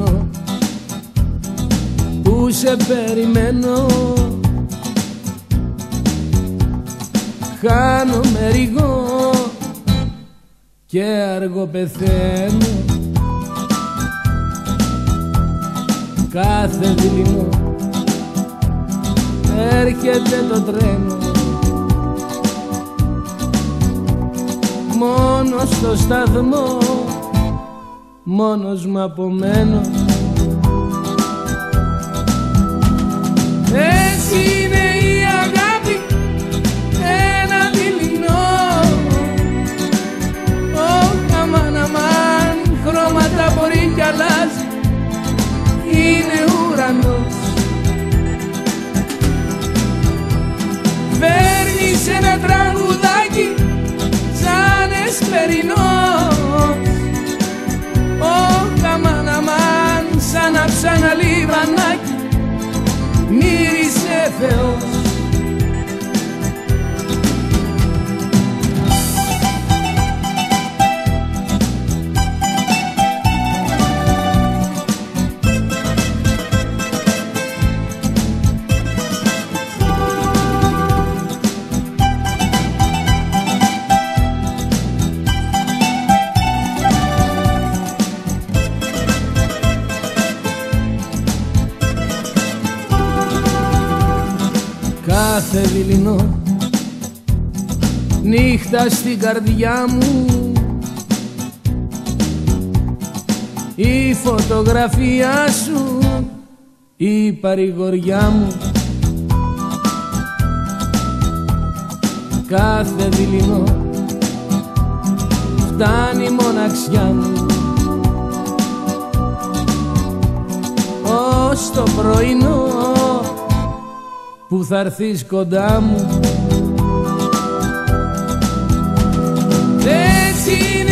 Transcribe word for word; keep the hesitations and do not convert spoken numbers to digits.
δειλινό που σε περιμένω, χάνομαι ρηγό και αργό πεθαίνω. Κάθε δειλινό έρχεται το τρένο, μόνο στο σταθμό μόνος μου απομένω. Έτσι είναι η αγάπη, ένα δειλινό. Ωχ, αμάν, αμάν, χρώματα μπορεί κι αλλάζει, είναι ουρανός. Φέρνεις ένα τραγουδάκι σαν εσπερινός. Ωχ, αμάν, αμάν, σαν να ψάνα λιβανάκι, μύρισε Θεός. Κάθε δειλινό νύχτα στην καρδιά μου, η φωτογραφία σου, η παρηγοριά μου. Κάθε δειλινό φτάνει η μοναξιά μου, ως το πρωινό που θα έρθεις κοντά μου. Έτσι